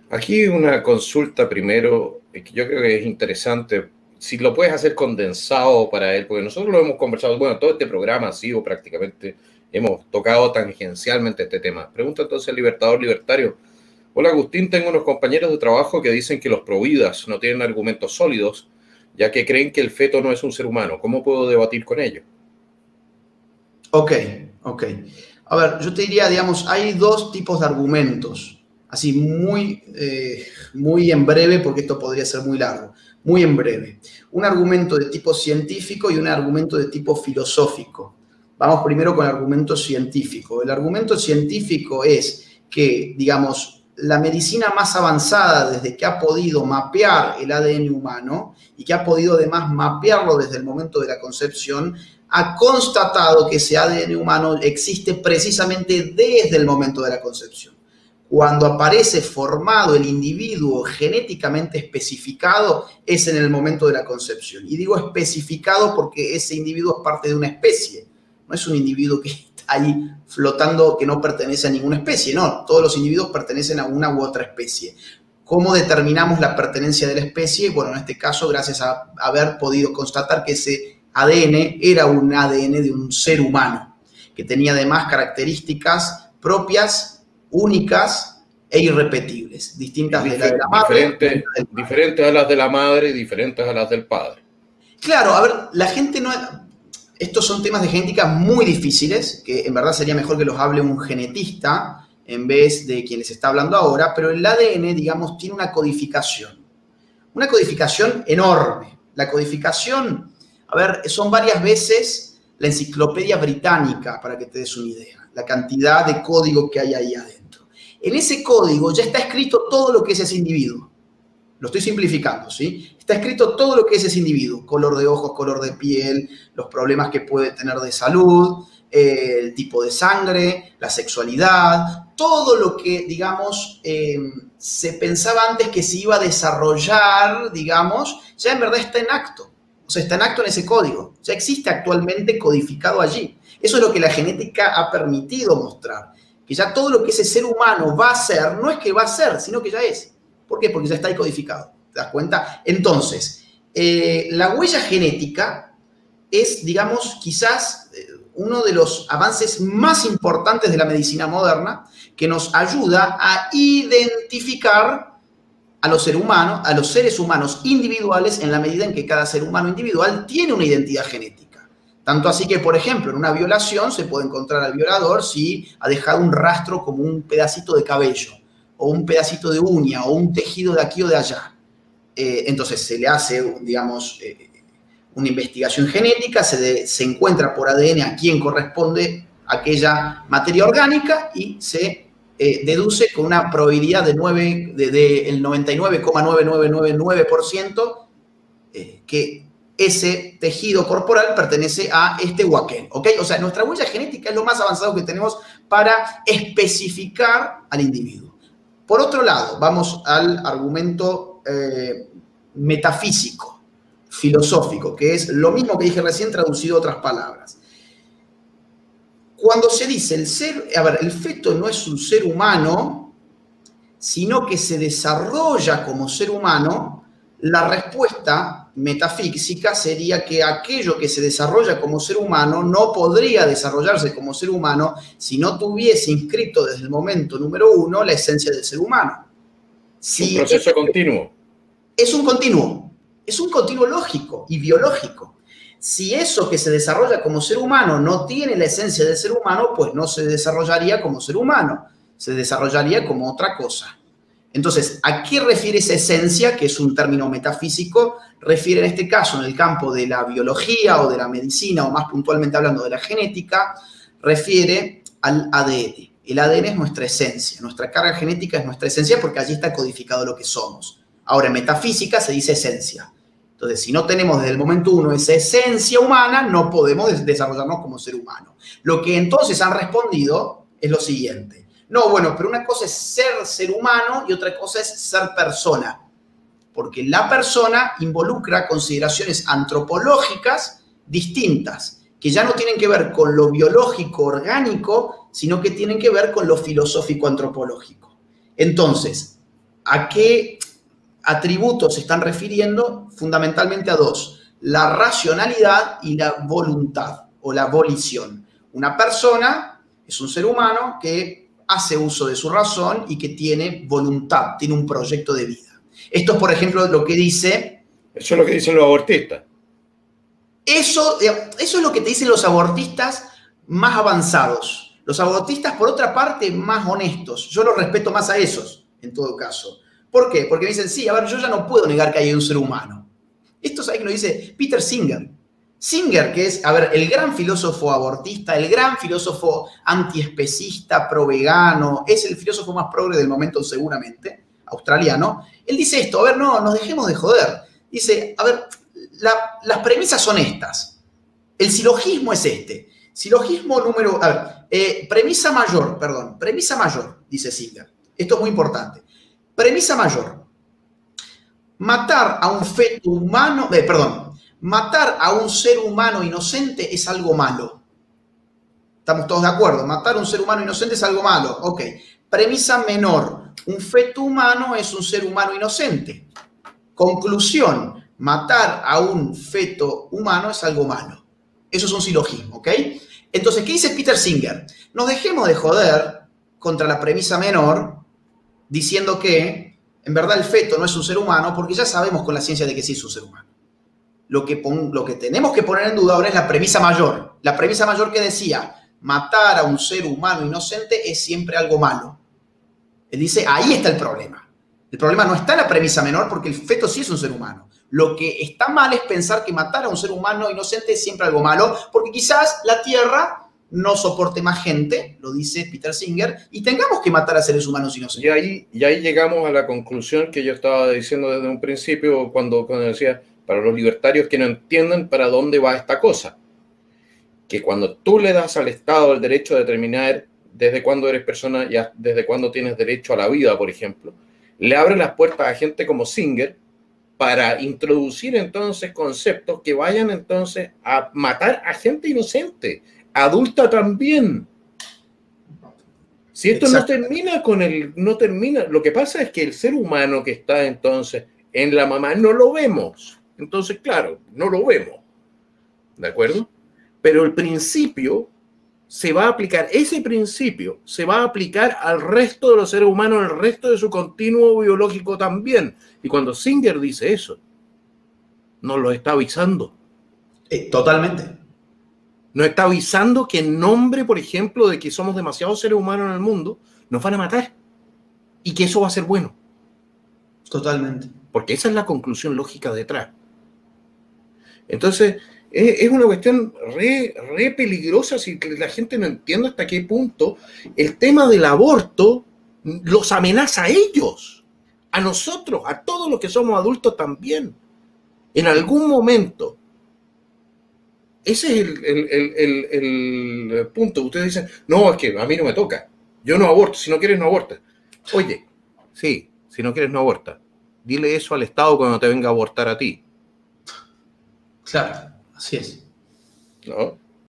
Aquí una consulta primero, que yo creo que es interesante, si lo puedes hacer condensado para él, porque nosotros lo hemos conversado, bueno, todo este programa ha sido prácticamente, hemos tocado tangencialmente este tema. Pregunta entonces el Libertador Libertario. Hola Agustín, tengo unos compañeros de trabajo que dicen que los providas no tienen argumentos sólidos, ya que creen que el feto no es un ser humano. ¿Cómo puedo debatir con ellos? Ok. A ver, yo te diría, digamos, hay dos tipos de argumentos, así muy en breve, porque esto podría ser muy largo, muy en breve. Un argumento de tipo científico y un argumento de tipo filosófico. Vamos primero con el argumento científico. El argumento científico es que, digamos, la medicina más avanzada desde que ha podido mapear el ADN humano y que ha podido además mapearlo desde el momento de la concepción, ha constatado que ese ADN humano existe precisamente desde el momento de la concepción. Cuando aparece formado el individuo genéticamente especificado es en el momento de la concepción. Y digo especificado porque ese individuo es parte de una especie. No es un individuo que está ahí flotando que no pertenece a ninguna especie. No, todos los individuos pertenecen a una u otra especie. ¿Cómo determinamos la pertenencia de la especie? Bueno, en este caso, gracias a haber podido constatar que ese ADN era un ADN de un ser humano, que tenía además características propias, únicas e irrepetibles, distintas de las de la madre. Diferentes a las de la madre y diferentes a las del padre. Claro, a ver, la gente no... Estos son temas de genética muy difíciles, que en verdad sería mejor que los hable un genetista en vez de quien les está hablando ahora, pero el ADN, digamos, tiene una codificación enorme. La codificación... A ver, son varias veces la enciclopedia británica, para que te des una idea, la cantidad de código que hay ahí adentro. En ese código ya está escrito todo lo que es ese individuo. Lo estoy simplificando, ¿sí? Está escrito todo lo que es ese individuo. Color de ojos, color de piel, los problemas que puede tener de salud, el tipo de sangre, la sexualidad, todo lo que, digamos, se pensaba antes que se iba a desarrollar, digamos, ya en verdad está en acto. O sea, está en acto en ese código. Ya existe actualmente codificado allí. Eso es lo que la genética ha permitido mostrar. Que ya todo lo que ese ser humano va a ser, no es que va a ser, sino que ya es. ¿Por qué? Porque ya está ahí codificado. ¿Te das cuenta? Entonces, la huella genética es, digamos, quizás uno de los avances más importantes de la medicina moderna que nos ayuda a identificar a los seres humanos individuales en la medida en que cada ser humano individual tiene una identidad genética. Tanto así que, por ejemplo, en una violación se puede encontrar al violador si ha dejado un rastro como un pedacito de cabello, o un pedacito de uña, o un tejido de aquí o de allá. Entonces se le hace, digamos, una investigación genética, se encuentra por ADN a quién corresponde aquella materia orgánica y se deduce con una probabilidad del 99,9999% que ese tejido corporal pertenece a este huaquén, ¿ok? O sea, nuestra huella genética es lo más avanzado que tenemos para especificar al individuo. Por otro lado, vamos al argumento metafísico, filosófico, que es lo mismo que dije recién traducido a otras palabras. Cuando se dice el feto no es un ser humano, sino que se desarrolla como ser humano, la respuesta metafísica sería que aquello que se desarrolla como ser humano no podría desarrollarse como ser humano si no tuviese inscrito desde el momento número 1 la esencia del ser humano. Un proceso continuo. Es un continuo lógico y biológico. Si eso que se desarrolla como ser humano no tiene la esencia del ser humano, pues no se desarrollaría como ser humano, se desarrollaría como otra cosa. Entonces, ¿a qué refiere esa esencia, que es un término metafísico? Refiere en este caso, en el campo de la biología o de la medicina, o más puntualmente hablando de la genética, refiere al ADN. El ADN es nuestra esencia, nuestra carga genética es nuestra esencia porque allí está codificado lo que somos. Ahora, en metafísica se dice esencia. Entonces, si no tenemos desde el momento 1 esa esencia humana, no podemos desarrollarnos como ser humano. Lo que entonces han respondido es lo siguiente. No, bueno, pero una cosa es ser humano y otra cosa es ser persona. Porque la persona involucra consideraciones antropológicas distintas, que ya no tienen que ver con lo biológico orgánico, sino que tienen que ver con lo filosófico antropológico. Entonces, ¿A qué atributos se están refiriendo? Fundamentalmente a dos: la racionalidad y la voluntad o la volición. Una persona es un ser humano que hace uso de su razón y que tiene voluntad, tiene un proyecto de vida. Esto es, por ejemplo, lo que dice... Eso es lo que dicen los abortistas. Eso es lo que te dicen los abortistas más avanzados. Los abortistas, por otra parte, más honestos. Yo los respeto más a esos, en todo caso. ¿Por qué? Porque me dicen, sí, a ver, yo ya no puedo negar que hay un ser humano. Esto es algo que lo dice Peter Singer. Singer, que es, a ver, el gran filósofo abortista, el gran filósofo antiespecista, pro-vegano, es el filósofo más progre del momento seguramente, australiano. Él dice esto, a ver, no, nos dejemos de joder. Dice, a ver, las premisas son estas. El silogismo es este. Silogismo número, a ver, premisa mayor, dice Singer. Esto es muy importante. Premisa mayor. Matar a un feto humano, matar a un ser humano inocente es algo malo. ¿Estamos todos de acuerdo? Matar a un ser humano inocente es algo malo. Ok. Premisa menor. Un feto humano es un ser humano inocente. Conclusión. Matar a un feto humano es algo malo. Eso es un silogismo, ¿ok? Entonces, ¿qué dice Peter Singer? Nos dejemos de joder contra la premisa menor diciendo que en verdad el feto no es un ser humano, porque ya sabemos con la ciencia de que sí es un ser humano. Lo que tenemos que poner en duda ahora es la premisa mayor. La premisa mayor que decía, matar a un ser humano inocente es siempre algo malo. Él dice, ahí está el problema. El problema no está en la premisa menor, porque el feto sí es un ser humano. Lo que está mal es pensar que matar a un ser humano inocente es siempre algo malo, porque quizás la Tierra no soporte más gente, lo dice Peter Singer, y tengamos que matar a seres humanos inocentes. Y ahí llegamos a la conclusión que yo estaba diciendo desde un principio cuando decía, para los libertarios que no entienden para dónde va esta cosa. Que cuando tú le das al Estado el derecho a determinar desde cuándo eres persona, ya desde cuándo tienes derecho a la vida, por ejemplo, le abre las puertas a gente como Singer para introducir entonces conceptos que vayan entonces a matar a gente inocente, adulta también. Si esto no termina no termina, lo que pasa es que el ser humano que está entonces en la mamá no lo vemos. Entonces, claro, no lo vemos. ¿De acuerdo? Pero el principio se va a aplicar, ese principio se va a aplicar al resto de los seres humanos, al resto de su continuo biológico también. Y cuando Singer dice eso, nos lo está avisando. Totalmente. Nos está avisando que en nombre, por ejemplo, de que somos demasiados seres humanos en el mundo, nos van a matar. Y que eso va a ser bueno. Totalmente. Porque esa es la conclusión lógica detrás. Entonces, es una cuestión re peligrosa si la gente no entiende hasta qué punto el tema del aborto los amenaza a ellos, a nosotros, a todos los que somos adultos también. En algún momento. Ese es el punto. Ustedes dicen, no, es que a mí no me toca. Yo no aborto. Si no quieres, no abortas. Oye, sí, si no quieres, no abortas. Dile eso al Estado cuando te venga a abortar a ti. Claro, así es. ¿No?